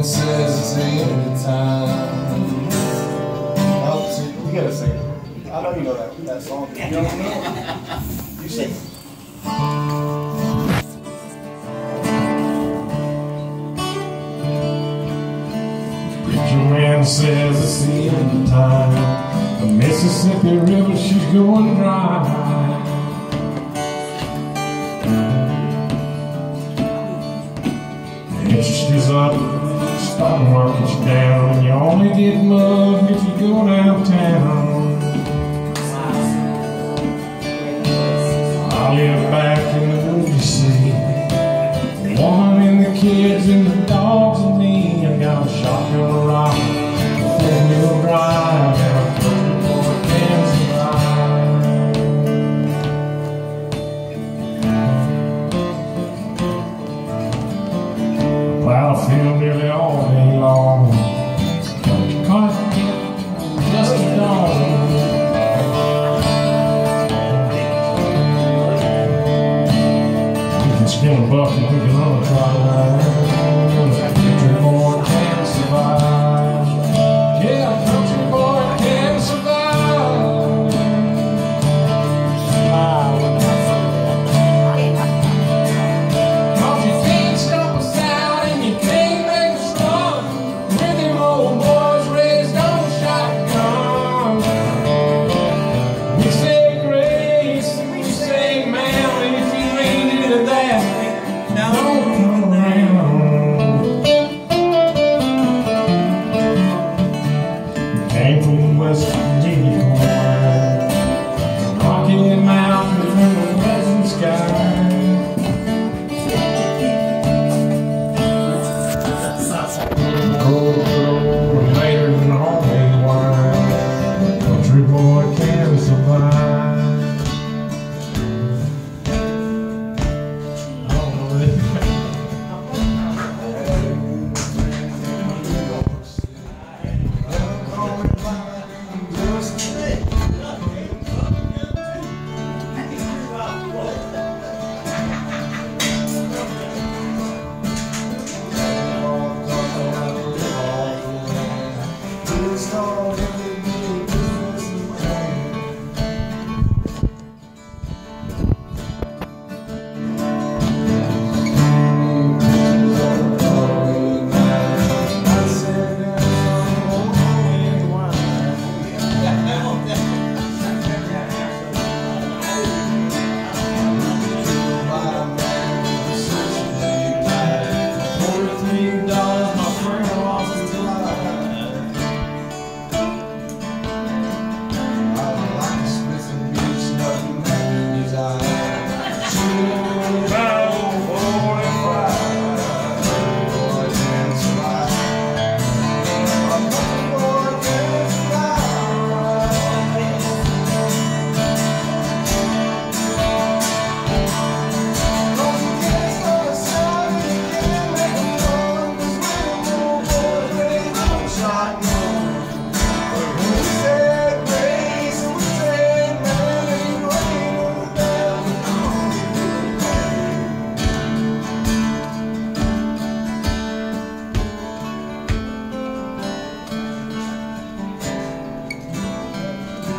man says it's the end of time. Oh, see, you gotta sing it. I know you know that song. You know what I mean? You sing it. Preacher man says it's the end of time. The Mississippi River, she's going dry. Interest is up, stock market's down, and you only get mugged if you go downtown. I live back in the woods, you see, the woman and the kids and the dogs and me. I got a shotgun rock, a four-wheel drive, and a country boy can survive. Plow a field nearly all day long. Country cotton, just a dawn. We can skin a buck and we can run a trot line. Country boy can survive. Yeah, country boy can survive. Cause you can't stop us out and you can't make us run. We're them old boys raised on shotgun. We say grace and we say ma'am, and if you ain't into that, don't come around. Came from West Virginia, Rocky Mountain from the western sky. Cold road later than homemade wine. Country boy can survive. I don't know that.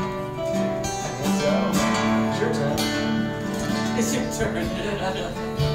It's your turn.